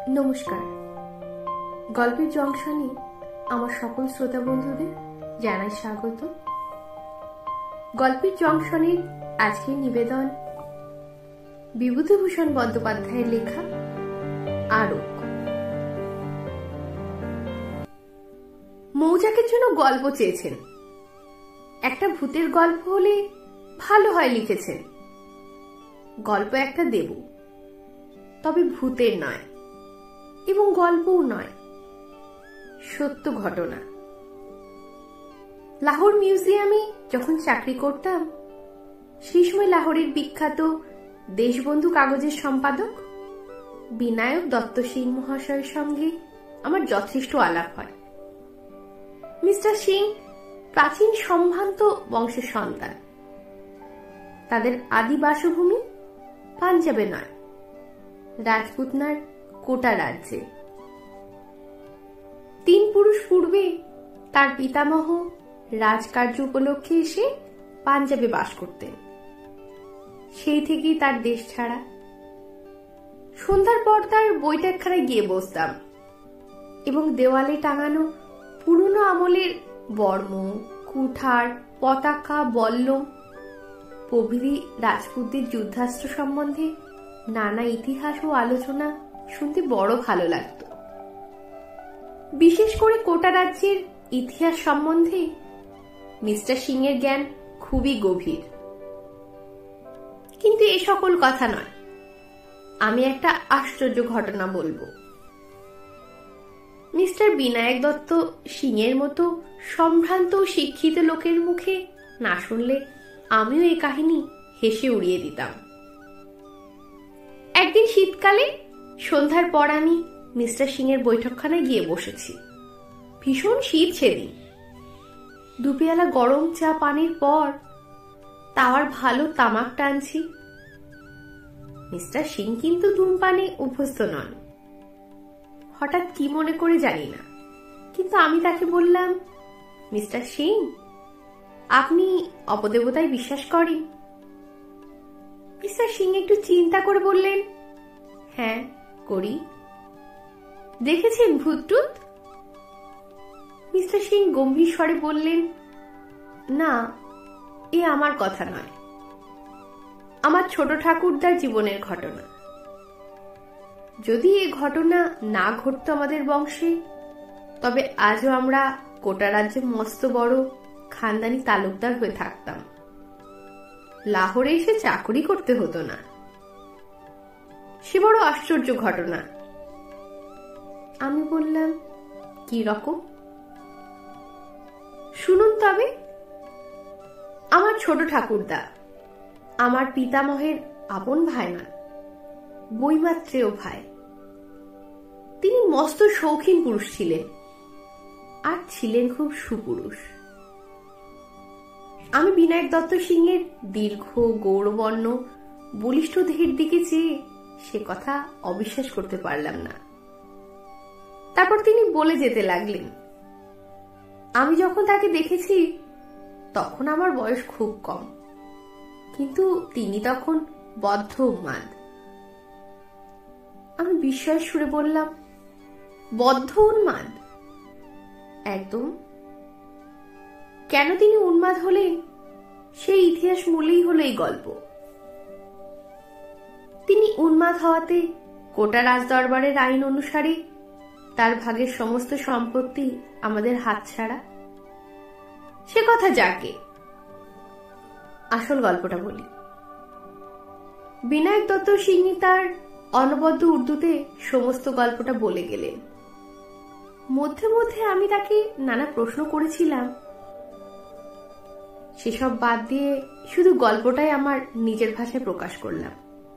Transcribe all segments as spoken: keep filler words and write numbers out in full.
নমস্কার। গল্পের জংশনে আমার সকল শ্রোতা বন্ধুদের জানাই স্বাগত। গল্পের জংশনের আজকের নিবেদন বিভূতিভূষণ বন্দ্যোপাধ্যায়ের লেখা আরক। মৌচাকের জন্য গল্প চেয়েছেন। একটা ভূতের গল্প হলে ভালো হয় লিখেছেন। গল্প একটা দেব, তবে ভূতের নয় এবং গল্পও নয়, সত্য ঘটনা। লাহোর মিউজিয়ামে যখন চাকরি করতাম, সেই সময় লাহোরের বিখ্যাত দেশবন্ধু কাগজের সম্পাদক বিনায়ক দত্ত সিং মহাশয়ের সঙ্গে আমার যথেষ্ট আলাপ হয়। মিস্টার সিং প্রাচীন সম্ভ্রান্ত বংশের সন্তান। তাদের আদি বাসভূমি পাঞ্জাবে নয়, রাজপুতনার কোটা রাজ্যে। তিন পুরুষ পূর্বে তার পিতামহ রাজকার্য উপলক্ষে এসে পাঞ্জাবে বাস করতেন। সেই থেকেই তার দেশ ছাড়া। সন্ধ্যার পর তার বৈঠকখানায় গিয়ে বসতাম এবং দেওয়ালে টাঙানো পুরনো আমলের বর্ম, কুঠার, পতাকা, বল্লম প্রভৃতি রাজপুতদের যুদ্ধাস্ত্র সম্বন্ধে নানা ইতিহাস ও আলোচনা শুনতে বড় ভালো লাগত। বিশেষ করে কোটা রাজ্যের ইতিহাস সম্বন্ধে মিস্টার সিং এর জ্ঞান খুবই গভীর। কিন্তু এ সকল কথা নয়, আমি একটা আশ্চর্য ঘটনা বলবো। মিস্টার বিনায়ক দত্ত সিং এর মতো সম্ভ্রান্ত শিক্ষিত লোকের মুখে না শুনলে আমিও এই কাহিনী হেসে উড়িয়ে দিতাম। একদিন শীতকালে সন্ধ্যার পর আমি মিস্টার সিং এর বৈঠকখানায় গিয়ে বসেছি। ভীষণ শীত সেদিন। দুপেয়ালা গরম চা পানির পর তাওয়ার ভালো তামাক টানছি। মিস্টার সিং কিন্তু ধূমপানে অভ্যস্ত নন। হঠাৎ কি মনে করে জানি না, কিন্তু আমি তাকে বললাম, মিস্টার সিং, আপনি অপদেবতায় বিশ্বাস করেন? মিস্টার সিং একটু চিন্তা করে বললেন, হ্যাঁ করি। দেখেছেন ভূতটুত? মিস্টার সিং গম্ভীর স্বরে বললেন, না, এ আমার কথা নয়, আমার ছোট ঠাকুরদার জীবনের ঘটনা। যদি এ ঘটনা না ঘটত আমাদের বংশে, তবে আজও আমরা কোটা রাজ্যে মস্ত বড় খানদানি তালুকদার হয়ে থাকতাম। লাহোরে এসে চাকরি করতে হতো না। সে বড় আশ্চর্য ঘটনা। আমি বললাম, কি রকম? শুনুন তবে। আমার ছোট ঠাকুরদা আমার পিতামহের আপন ভাই না, বৈমাত্রেয় ভাই। তিনি মস্ত শৌখিন পুরুষ ছিলেন, আর ছিলেন খুব সুপুরুষ। আমি বিনায়ক দত্ত সিং এর দীর্ঘ গৌরবর্ণ বলিষ্ঠ দেহের দিকে চেয়ে সে কথা অবিশ্বাস করতে পারলাম না। তারপর তিনি বলে যেতে লাগলেন, আমি যখন তাকে দেখেছি তখন আমার বয়স খুব কম, কিন্তু তিনি তখন বদ্ধ উন্মাদ। আমি বিস্ময়ের সুরে বললাম, বদ্ধ উন্মাদ? একদম। কেন তিনি উন্মাদ হলেন সেই ইতিহাস মূলেই হলো এই গল্প। তিনি উন্মাদ হওয়াতে কোটা রাজদরবারের আইন অনুসারে তার ভাগের সমস্ত সম্পত্তি আমাদের হাতছাড়া। সে কথা যাকে, আসল গল্পটা বলি। বিনায়ক দত্ত সিং তার অনবদ্য উর্দুতে সমস্ত গল্পটা বলে গেলেন। মধ্যে মধ্যে আমি তাকে নানা প্রশ্ন করেছিলাম। সেসব বাদ দিয়ে শুধু গল্পটাই আমার নিজের ভাষায় প্রকাশ করলাম।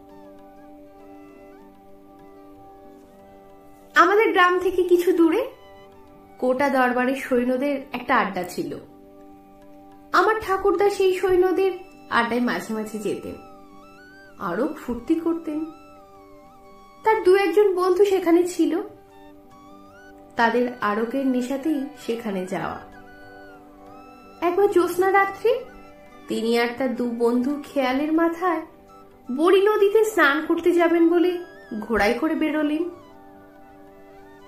আমাদের গ্রাম থেকে কিছু দূরে কোটা দরবারের সৈন্যদের একটা আড্ডা ছিল। আমার ঠাকুরদা সেই সৈন্যদের আড্ডায় মাঝে মাঝে যেতেন, আরো ফুর্তি করতেন। তার দু একজন বন্ধু সেখানে ছিল, তাদের আরকের নেশাতেই সেখানে যাওয়া। একবার জ্যোৎস্না রাত্রে তিনি আর তার দু বন্ধু খেয়ালের মাথায় বড়ি নদীতে স্নান করতে যাবেন বলে ঘোড়ায় করে বেরোলেন।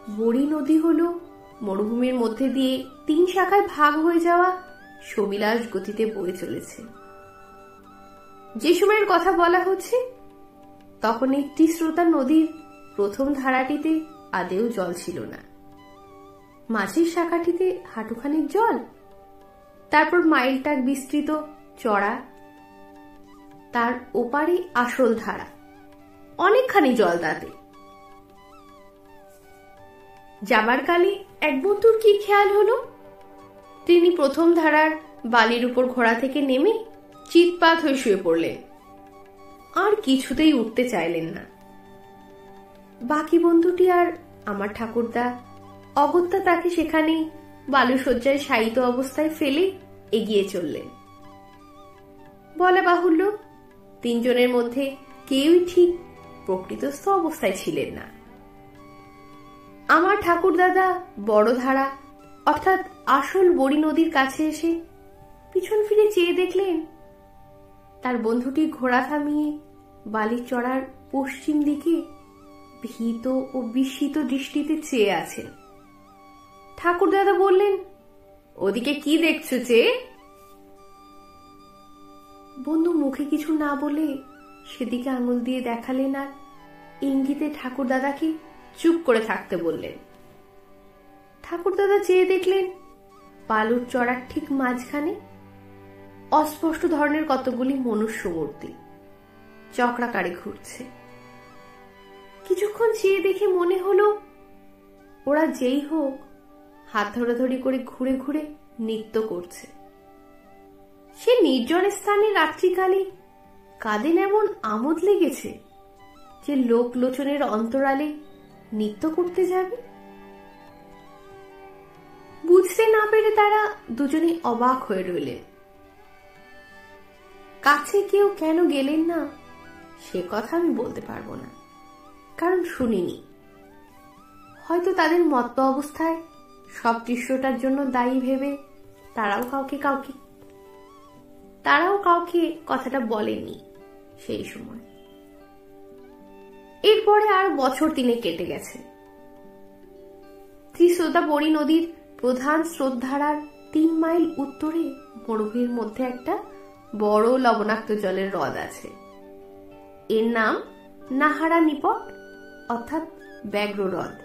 বড়ি নদী হলো মরুভূমির মধ্যে দিয়ে তিন শাখায় ভাগ হয়ে যাওয়া সবিলাস গতিতে বয়ে চলেছে। যে সময়ের কথা বলা হচ্ছে তখন এই ত্রিস্রোতা নদীর প্রথম ধারাটিতে আদেও জল ছিল না। মাঝের শাখাটিতে হাঁটুখানিক জল, তারপর মাইলটাক বিস্তৃত চড়া, তার ওপারে আসল ধারা, অনেকখানি জল তাতে। যাবার কালে এক বন্ধুর কি খেয়াল হলো, তিনি প্রথম ধারার বালির উপর ঘোড়া থেকে নেমে চিৎপাত হয়ে শুয়ে পড়লেন, আর কিছুতেই উঠতে চাইলেন না। বাকি বন্ধুটি আর আমার ঠাকুরদা অগত্যা তাকে সেখানে বালুশয্যায় শায়িত অবস্থায় ফেলে এগিয়ে চললেন। বলা বাহুল্য, তিনজনের মধ্যে কেউই ঠিক প্রকৃতস্থ অবস্থায় ছিলেন না। আমার ঠাকুরদাদা বড় ধারা অর্থাৎ আসল বড়ি নদীর কাছে এসে পিছন ফিরে চেয়ে দেখলেন তার বন্ধুটি ঘোড়া থামিয়ে বালির চড়ার পশ্চিম দিকে ভীত ও বিস্মিত দৃষ্টিতে চেয়ে আছেন। ঠাকুরদাদা বললেন, ওদিকে কি দেখছো চেয়ে? বন্ধু মুখে কিছু না বলে সেদিকে আঙুল দিয়ে দেখালেন আর ইঙ্গিতে ঠাকুরদাদাকে চুপ করে থাকতে বললেন। ঠাকুরদাদা চেয়ে দেখলেন বালুর চড়ার ঠিক মাঝখানে অস্পষ্ট ধরনের কতগুলি মনুষ্য মূর্তি চক্রাকারে ঘুরছে। কিছুক্ষণ চেয়ে দেখে মনে হলো ওরা যেই হোক হাত ধরাধরি করে ঘুরে ঘুরে নৃত্য করছে। সে নির্জন স্থানে রাত্রিকালে কাদের এমন আমোদ লেগেছে যে লোক লোচনের অন্তরালে নৃত্য করতে যাবে? বুঝতে না পেরে তারা দুজনে অবাক হয়ে রইলেন। কাছে কেউ কেন গেলেন না সে কথা আমি বলতে পারবো না, কারণ শুনিনি। হয়তো তাদের মত্ত অবস্থায় সব দৃশ্যটার জন্য দায়ী ভেবে তারাও কাউকে কাউকে তারাও কাউকে কথাটা বলেনি সেই সময়। এরপরে আর বছর তিনে কেটে গেছে। ত্রিস্রোতা বড়ি নদীর প্রধান স্রোতধারার তিন মাইল উত্তরে মরুভূমির মধ্যে একটা বড় লবণাক্ত জলের হ্রদ আছে। এর নাম নাহারা নিপট অর্থাৎ ব্যাঘ্র হ্রদ।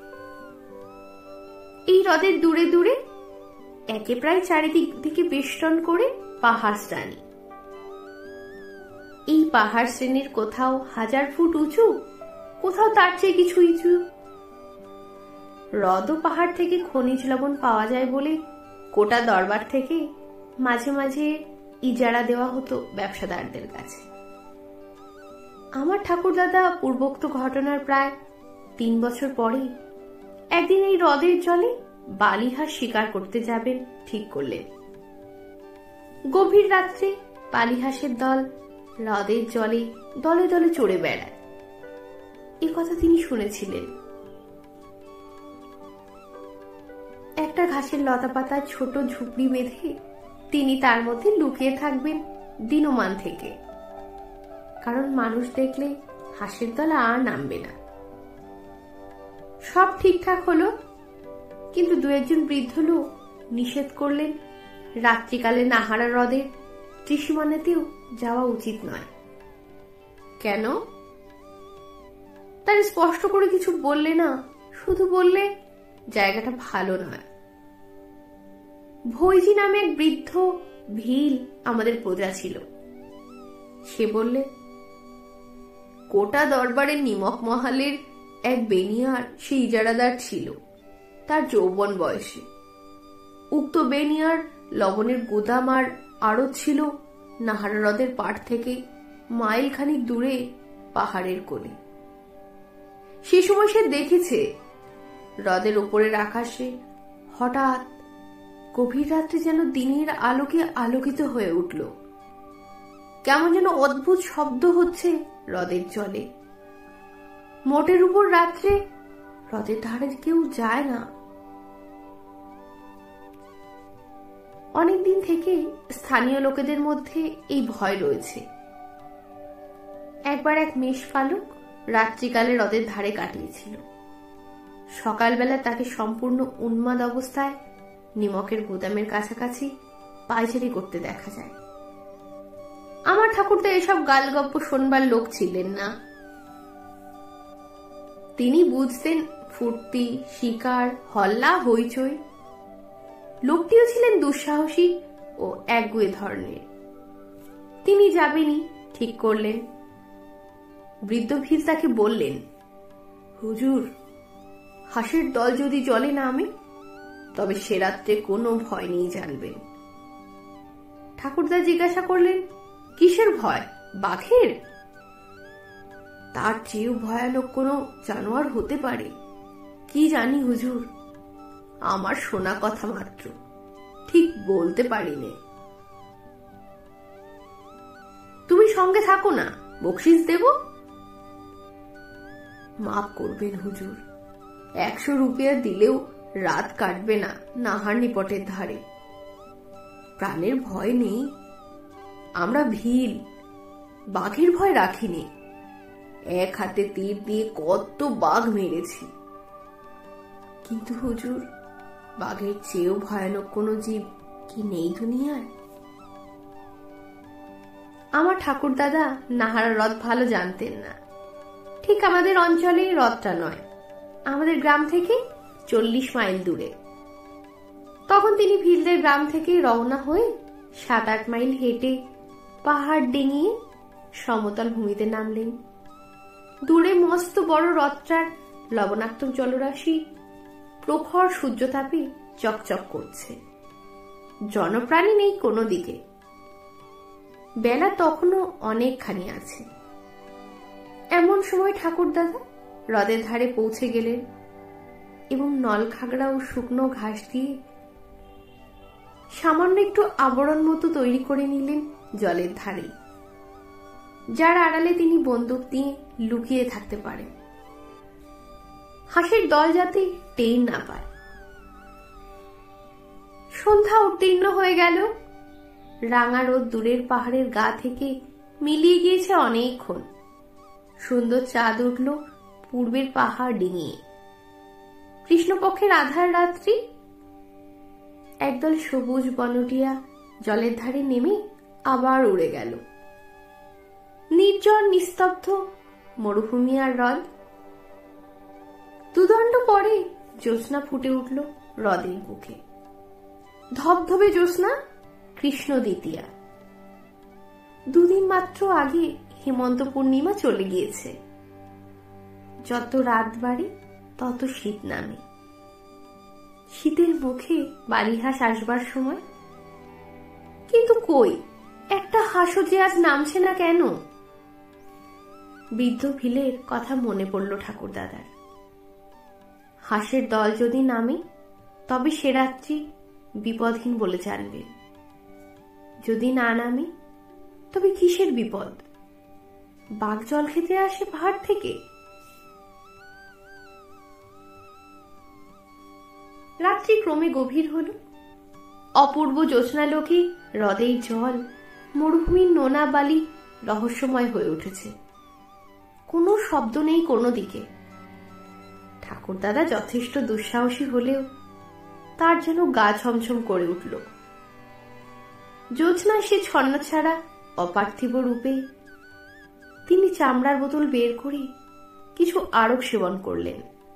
এই হ্রদের দূরে দূরে একে প্রায় চারিদিক থেকে বেষ্টন করে পাহাড় শ্রেণী। এই পাহাড় শ্রেণীর কোথাও হাজার ফুট উঁচু, কোথাও তার চেয়ে কিছু উঁচু। হ্রদ ও পাহাড় থেকে খনিজ লবণ পাওয়া যায় বলে কোটা দরবার থেকে মাঝে মাঝে ইজারা দেওয়া হতো ব্যবসাদারদের কাছে। আমার ঠাকুরদাদা পূর্বোক্ত ঘটনার প্রায় তিন বছর পরে একদিন এই হ্রদের জলে বালিহাঁস শিকার করতে যাবেন ঠিক করলেন। গভীর রাত্রে বালিহাঁসের দল হ্রদের জলে দলে দলে চড়ে বেড়ায়, এ কথা তিনি শুনেছিলেন। একটা ঘাসের লতা পাতার ছোট ঝুপড়ি বেঁধে তিনি তার মধ্যে লুকিয়ে থাকবেন দিনমান থেকে, কারণ মানুষ দেখলে হাঁসের দল আর নামবে না। সব ঠিকঠাক হলো, কিন্তু দু একজন বৃদ্ধ লোক নিষেধ করলেন রাত্রিকালে নাহারা হ্রদের ত্রিসীমানাতেও যাওয়া উচিত নয়। কেন? তার স্পষ্ট করে কিছু বললে না, শুধু বললে জায়গাটা ভালো নয়। ভৈজি নামে এক বৃদ্ধ ভিল আমাদের প্রজা ছিল। সে বললে, কোটা দরবারের নিমক মহালের এক বেনিয়ার সে ইজারাদার ছিল তার যৌবন বয়সে। উক্ত বেনিয়ার লবণের গুদাম আর আড়ত ছিল নাহারা হ্রদের পাড় থেকে মাইল খানিক দূরে পাহাড়ের কোলে। সে সময় সে দেখেছে হ্রদের উপরের আকাশে হঠাৎ গভীর রাত্রে যেন দিনের আলোকে আলোকিত হয়ে উঠল। কেমন যেন অদ্ভুত শব্দ হচ্ছে হ্রদের জলে। মোটের উপর রাত্রে হ্রদের ধারে কেউ যায় না। অনেকদিন থেকে স্থানীয় লোকেদের মধ্যে এই ভয় রয়েছে। একবার এক মেষ পালক রাত্রিকালে হ্রদের ধারে কাটিয়েছিল। সকালবেলা তাকে সম্পূর্ণ উন্মাদ অবস্থায় নিমকের গুদামের কাছাকাছি পায়চারি করতে দেখা যায়। আমার ঠাকুরদা এসব গালগপ্প শোনবার লোক ছিলেন না। তিনি বুঝতেন ফুর্তি, শিকার, হল্লা, হইচই। লোকটিও ছিলেন দুঃসাহসী ও একগুঁয়ে ধরনের। তিনি যাবেনই ঠিক করলেন। বৃদ্ধ ভীর তাকে বললেন, হুজুর, হাঁসের দল যদি জলে নামে তবে সে রাত্রে কোনো ভয় নেই জানবেন। ঠাকুরদা জিজ্ঞাসা করলেন, কিসের ভয়? বাঘের? তার চেয়েও ভয়ানক কোনো জানোয়ার হতে পারে, কি জানি হুজুর, আমার শোনা কথা মাত্র, ঠিক বলতে পারিনে। তুমি সঙ্গে থাকো না, বকশিস দেব। মাফ করবেন হুজুর, একশো রুপিয়া দিলেও রাত কাটবে না নাহার নিপটের ধারে। প্রাণের ভয় নেই, আমরা ভিল, বাঘের ভয় রাখিনি। এক হাতে তীর দিয়ে কত বাঘ মেরেছি, কিন্তু হুজুর, বাঘের চেয়েও ভয়ানক কোনো জীব কি নেই দুনিয়ায়? আমার ঠাকুর দাদা নাহারা হ্রদ ভালো জানতেন না। ঠিক আমাদের অঞ্চলে হ্রদটা নয়, আমাদের গ্রাম থেকে চল্লিশ মাইল দূরে। তখন তিনি ভিলদের গ্রাম থেকে রওনা হয়ে সাত আট মাইল হেঁটে পাহাড় ডিঙিয়ে সমতল ভূমিতে নামলেন। দূরে মস্ত বড় হ্রদটার লবণাক্ত জলরাশি প্রখর সূর্যতাপে চকচক করছে। জনপ্রাণী নেই কোনো দিকে। বেলা তখনও অনেকখানি আছে। এমন সময় ঠাকুর দাদা হ্রদের ধারে পৌঁছে গেলেন এবং নলখাগড়া ও শুকনো ঘাস দিয়ে সামান্য একটু আবরণ মতো তৈরি করে নিলেন জলের ধারে, যার আড়ালে তিনি বন্দুক দিয়ে লুকিয়ে থাকতে পারেন, হাঁসের দল যাতে টের না পায়। সন্ধ্যা উত্তীর্ণ হয়ে গেল। রাঙা রোদ দূরের পাহাড়ের গা থেকে মিলিয়ে গিয়েছে অনেকক্ষণ। সুন্দর চাঁদ উঠল পূর্বের পাহাড় ডিঙিয়ে। কৃষ্ণপক্ষের আধার রাত্রি। একদল সবুজ বনটিয়া জলের ধারে নেমে আবার উড়ে গেল। নির্জন নিস্তব্ধ মরুভূমি আর হ্রদ। দুদণ্ড পরে জ্যোৎস্না ফুটে উঠল হ্রদের বুকে। ধবধবে জ্যোৎস্না, কৃষ্ণ দ্বিতীয়া। দুদিন মাত্র আগে হেমন্ত পূর্ণিমা চলে গিয়েছে। যত রাত বাড়ে তত শীত নামে। শীতের মুখে বালিহাঁস আসবার সময়, কিন্তু কই একটা হাঁসও যে আজ নামছে না কেন? বৃদ্ধ ভিলের কথা মনে পড়ল ঠাকুর দাদার। হাঁসের দল যদি নামে তবে সে রাত্রি বিপদহীন বলে জানবেন। যদি না নামে তবে কিসের বিপদ? বাঘ জল খেতে আসে পাহাড় থেকে। রাত্রি ক্রমে গভীর হল। অপূর্ব জ্যোৎস্নালোকে হ্রদের জল, মরুভূমির নোনা বালি রহস্যময় হয়ে উঠেছে। কোনো শব্দ নেই কোনো দিকে। ঠাকুর দাদা যথেষ্ট দুঃসাহসী হলেও তার যেন গা ছমছম করে উঠল। জ্যোৎস্না সে ছন্ন ছাড়া অপার্থিব রূপে তিনি চামড়ার বোতল বের করে কিছু আরব সেবন করলেন।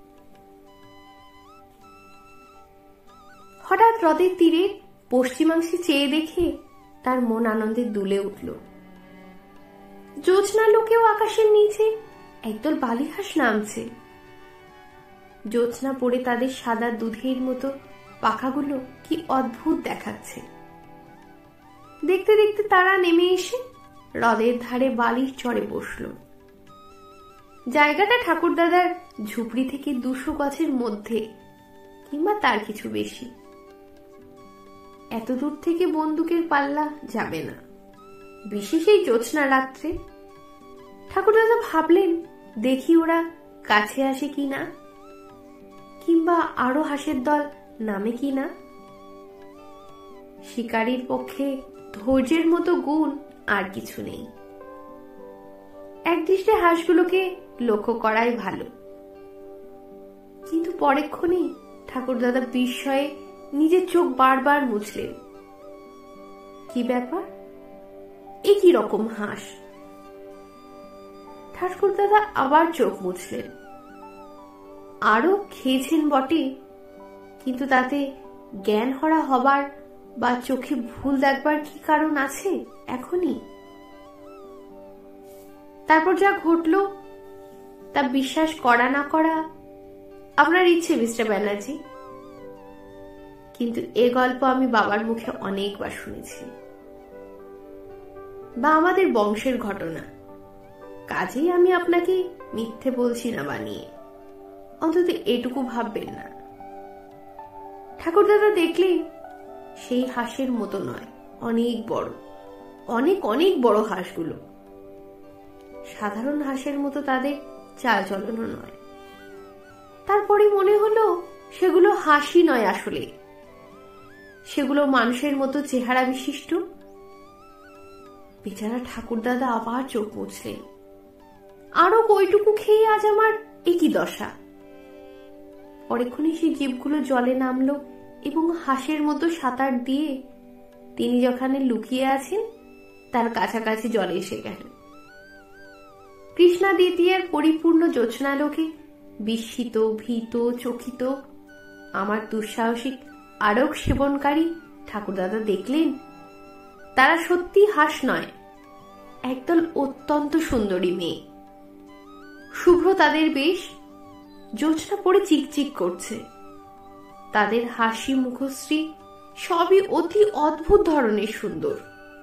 হঠাৎ হ্রদের তীরে পশ্চিমাংশে চেয়ে দেখে তার মন আনন্দে দুলে উঠল। জ্যোৎস্না লোকেও আকাশের নিচে একদল বালিহাঁস নামছে। জ্যোৎস্না পড়ে তাদের সাদা দুধের মতো পাখাগুলো কি অদ্ভুত দেখাচ্ছে। দেখতে দেখতে তারা নেমে এসে হ্রদের ধারে বালির চরে বসল। জায়গাটা ঠাকুর দাদার ঝুপড়ি থেকে দুশো গাছের মধ্যে কিংবা তার কিছু বেশি। এত দূর থেকে বন্দুকের পাল্লা যাবে না, বিশেষ এই জ্যোৎস্না রাত্রে। ঠাকুর দাদা ভাবলেন, দেখি ওরা কাছে আসে কিনা, কিংবা আরো হাঁসের দল নামে কিনা। শিকারীর পক্ষে ধৈর্যের মতো গুণ আর কিছু নেই। একদৃষ্টে হাঁসগুলোকে লক্ষ্য করাই ভালো। কিন্তু পরেক্ষণেই ঠাকুরদাদা বিস্ময়ে নিজের চোখ বারবার মুছলেন। কি ব্যাপার, এ কি রকম হাঁস? ঠাকুরদাদা আবার চোখ মুছলেন। আরো খেয়েছেন বটে, কিন্তু তাতে জ্ঞান হারা হবার বা চোখে ভুল দেখবার কি কারণ আছে এখনই? তারপর যা ঘটল তা বিশ্বাস করা না করা আপনার ইচ্ছে মিস্টার ব্যানার্জি, কিন্তু এ গল্প আমি বাবার মুখে অনেকবার শুনেছি, বা আমাদের বংশের ঘটনা, কাজেই আমি আপনাকে মিথ্যে বলছি না বানিয়ে। অন্তত এটুকু ভাববেন না। ঠাকুরদাদা দেখলে সেই হাঁসের মতো নয়, অনেক বড়, অনেক অনেক বড় হাঁসগুলো। সাধারণ হাঁসের মতো তাদের চাল চলনও নয়। তারপরে মনে হলো সেগুলো হাসি নয়, আসলে সেগুলো মানুষের মতো চেহারা বিশিষ্ট। বেচারা ঠাকুরদাদা আবার চোখ মুছলেন। আরো কইটুকু খেয়ে আজ আমার একই দশা। পরেক্ষণে সেই জীবগুলো জলে নামলো এবং হাঁসের মতো সাঁতার দিয়ে তিনি যেখানে লুকিয়ে আছেন তার কাছাকাছি জলে এসে গেল। কৃষ্ণা দ্বিতীয়ার পরিপূর্ণ জ্যোৎস্নালোকে বিস্মিত, ভীত, চকিত আমার দুঃসাহসিক আরক সেবনকারী ঠাকুরদাদা দেখলেন তারা সত্যি হাঁস নয়, একদল অত্যন্ত সুন্দরী মেয়ে। শুভ্র তাদের বেশ, জ্যোৎস্না পড়ে চিকচিক করছে। তাদের হাসি, মুখশ্রী সবই অতি অদ্ভুত ধরনের সুন্দর।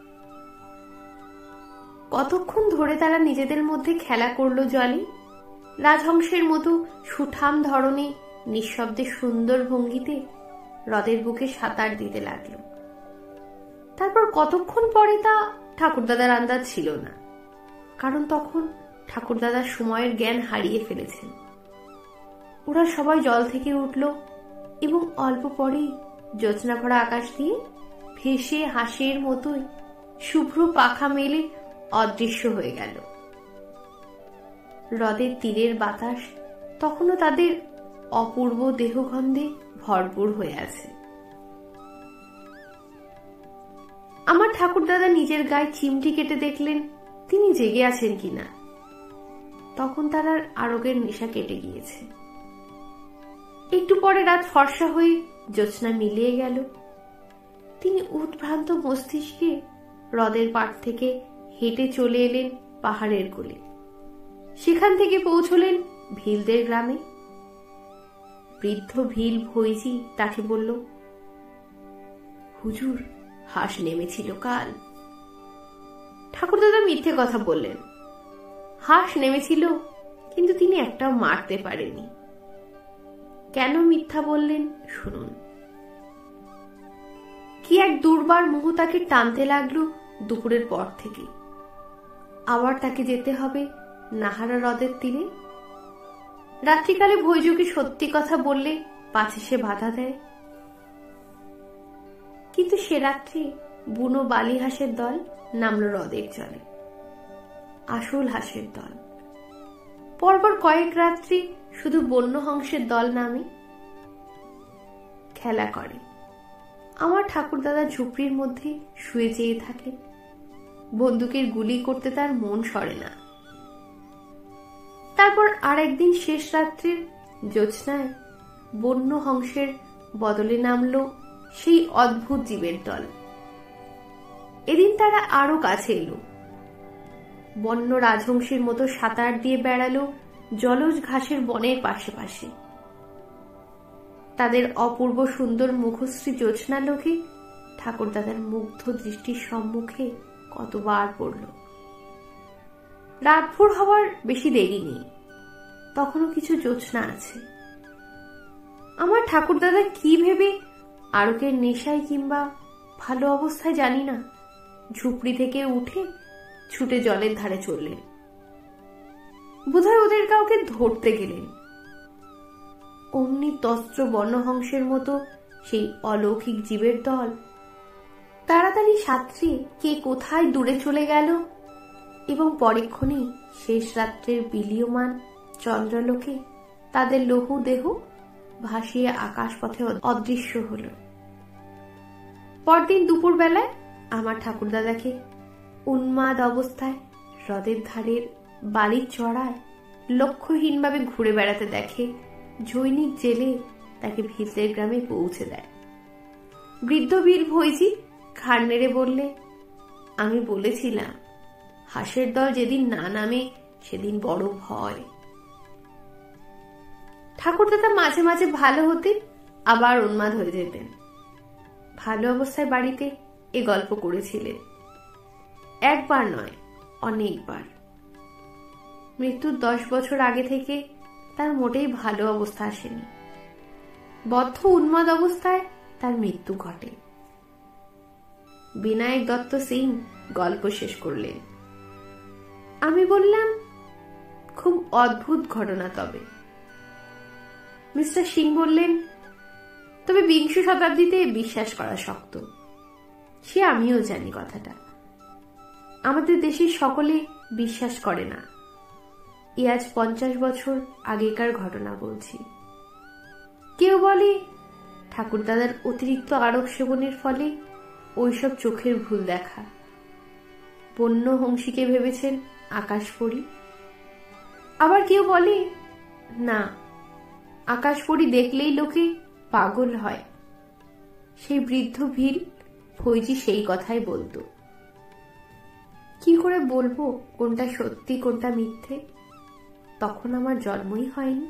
কতক্ষণ ধরে তারা নিজেদের মধ্যে খেলা করলো জলে, রাজহংসের মতো সুঠাম ধরনে নিঃশব্দে সুন্দর ভঙ্গিতে হ্রদের বুকে সাঁতার দিতে লাগলো। তারপর কতক্ষণ পরে তা ঠাকুরদাদার আন্দাজ ছিল না, কারণ তখন ঠাকুরদাদার সময়ের জ্ঞান হারিয়ে ফেলেছেন। ওরা সবাই জল থেকে উঠল এবং অল্প পরেই জ্যোৎস্না ভরা আকাশ দিয়ে ভেসে হাঁসের মতোই শুভ্র পাখা মেলে অদৃশ্য হয়ে গেল। হ্রদের তীরের বাতাস তখনও তাদের অপূর্ব দেহগন্ধে ভরপুর হয়ে আছে। আমার ঠাকুরদাদা নিজের গায়ে চিমটি কেটে দেখলেন তিনি জেগে আছেন কিনা। তখন তার আর আরোগের নেশা কেটে গিয়েছে। একটু পরে রাত ফর্সা হয়ে জ্যোৎস্না মিলিয়ে গেল। তিনি উদ্ভ্রান্ত মস্তিষ্কে হ্রদের পাড় থেকে হেঁটে চলে এলেন পাহাড়ের কোলে। সেখান থেকে পৌঁছলেন ভিলদের গ্রামে। বৃদ্ধ ভিল ভৈজি তাকে বলল, হুজুর, হাঁস নেমেছিল কাল। ঠাকুরদাদা মিথ্যে কথা বললেন। হাঁস নেমেছিল, কিন্তু তিনি একটাও মারতে পারেনি। কেন মিথ্যা বললেন শুনুন। কি এক দুর্বার মোহ তাকে টানতে লাগলো দুপুরের পর থেকে। আবার তাকে যেতে হবে নাহারা হ্রদের তীরে। রাত্রিকালে ভৈজুকে সত্যি কথা বললে পাছে সে বাধা দেয়। কিন্তু সে রাত্রে বুনো বালি হাঁসের দল নামলো হ্রদের জলে, আসল হাঁসের দল। পরপর কয়েক রাত্রি শুধু বন্য হংসের দল নামে, খেলা করে। আমার ঠাকুরদাদা ঝুপড়ির মধ্যে শুয়ে চেয়ে থাকে। বন্দুকের গুলি করতে তার মন সরে না। তারপর আর একদিন শেষ রাত্রির জ্যোৎস্নায় বন্য হংসের বদলে নামলো সেই অদ্ভুত জীবের দল। এদিন তারা আরো কাছে এলো। বন্য রাজহংসের মতো সাঁতার দিয়ে বেড়ালো জলজ ঘাসের বনের পাশে পাশে। তাদের অপূর্ব সুন্দর মুখশ্রী জ্যোৎস্নালোকে ঠাকুরদাদার মুগ্ধ দৃষ্টির সম্মুখে কতবার পড়ল। রাতভোর হওয়ার বেশি দেরি নেই, তখনও কিছু জ্যোৎস্না আছে। আমার ঠাকুরদাদা কি ভেবে আরকের নেশায় কিংবা ভালো অবস্থায় জানি না ঝুপড়ি থেকে উঠে ছুটে জলের ধারে চললেন। বোধহয় ওদের কাউকে ধরতে গেলেন। অমনি তস্ত্র বর্ণহংসের মতো সেই অলৌকিক জীবের দল তাড়াতাড়ি সাঁতরে কে কোথায় দূরে চলে গেল এবং পরেক্ষণেই শেষ রাত্রের বিলীয়মান চন্দ্রালোকে তাদের লৌহ দেহ ভাসিয়ে আকাশ পথে অদৃশ্য হল। পরদিন দুপুর বেলায় আমার ঠাকুরদাদাকে উন্মাদ অবস্থায় হ্রদের ধারের বালির চড়ায় লক্ষ্যহীনভাবে ঘুরে বেড়াতে দেখে জৈনিক জেলে তাকে ভিতরের গ্রামে পৌঁছে দেয়। বৃদ্ধ বীর ভৈজি ঘাড় নেড়ে বললে, আমি বলেছিলাম হাঁসের দল যেদিন না নামে সেদিন বড় ভয়। ঠাকুরদাদা মাঝে মাঝে ভালো হতেন, আবার উন্মাদ হয়ে যেতেন। ভালো অবস্থায় বাড়িতে এ গল্প করেছিলেন, একবার নয় অনেকবার। মৃত্যুর দশ বছর আগে থেকে তার মোটেই ভালো অবস্থা আসেনি। বদ্ধ উন্মাদ অবস্থায় তার মৃত্যু ঘটে। বিনায়ক দত্ত সিং গল্প শেষ করলেন। আমি বললাম, খুব অদ্ভুত ঘটনা। তবে মিস্টার সিং বললেন, তবে বিংশ শতাব্দীতে বিশ্বাস করা শক্ত। সে আমিও জানি কথাটা। আমাদের দেশের সকলে বিশ্বাস করে না। এ আজ পঞ্চাশ বছর আগেকার ঘটনা বলছি। কেউ বলে ঠাকুরদাদার অতিরিক্ত আরব সেবনের ফলে ওইসব চোখের ভুল দেখা। বন্য হংসীকে ভেবেছেন আকাশপরী। আবার কেউ বলে না, আকাশপরী দেখলেই লোকে পাগল হয়। সেই বৃদ্ধ ভীল ফৈজি সেই কথাই বলতো। কি করে বলবো কোনটা সত্যি কোনটা মিথ্যে? তখন আমার জন্মই হয়নি।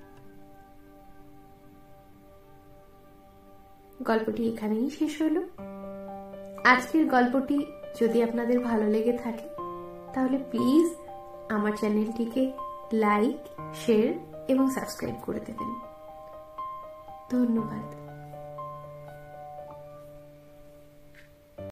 গল্পটি এখানেই শেষ হলো। আজকের গল্পটি যদি আপনাদের ভালো লেগে থাকে তাহলে প্লিজ আমার চ্যানেলটিকে লাইক, শেয়ার এবং সাবস্ক্রাইব করে দেবেন। ধন্যবাদ।